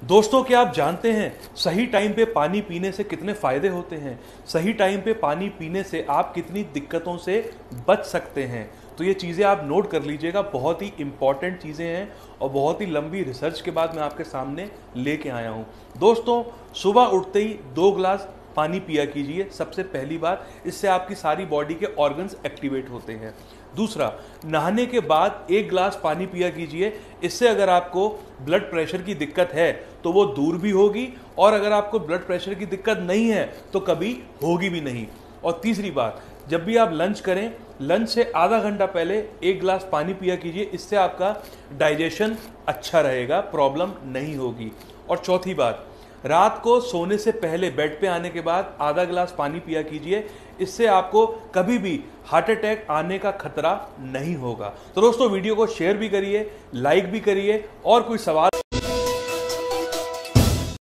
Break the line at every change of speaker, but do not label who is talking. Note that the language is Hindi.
दोस्तों, क्या आप जानते हैं सही टाइम पे पानी पीने से कितने फायदे होते हैं? सही टाइम पे पानी पीने से आप कितनी दिक्कतों से बच सकते हैं? तो ये चीज़ें आप नोट कर लीजिएगा, बहुत ही इंपॉर्टेंट चीज़ें हैं और बहुत ही लंबी रिसर्च के बाद मैं आपके सामने लेके आया हूँ। दोस्तों, सुबह उठते ही 2 गिलास पानी पिया कीजिए। सबसे पहली बात, इससे आपकी सारी बॉडी के ऑर्गन्स एक्टिवेट होते हैं। दूसरा, नहाने के बाद 1 गिलास पानी पिया कीजिए। इससे अगर आपको ब्लड प्रेशर की दिक्कत है तो वो दूर भी होगी, और अगर आपको ब्लड प्रेशर की दिक्कत नहीं है तो कभी होगी भी नहीं। और तीसरी बात, जब भी आप लंच करें, लंच से आधा घंटा पहले 1 गिलास पानी पिया कीजिए। इससे आपका डाइजेशन अच्छा रहेगा, प्रॉब्लम नहीं होगी। और चौथी बात, रात को सोने से पहले बेड पे आने के बाद आधा गिलास पानी पिया कीजिए। इससे आपको कभी भी हार्ट अटैक आने का खतरा नहीं होगा। तो दोस्तों, वीडियो को शेयर भी करिए, लाइक भी करिए, और कोई सवाल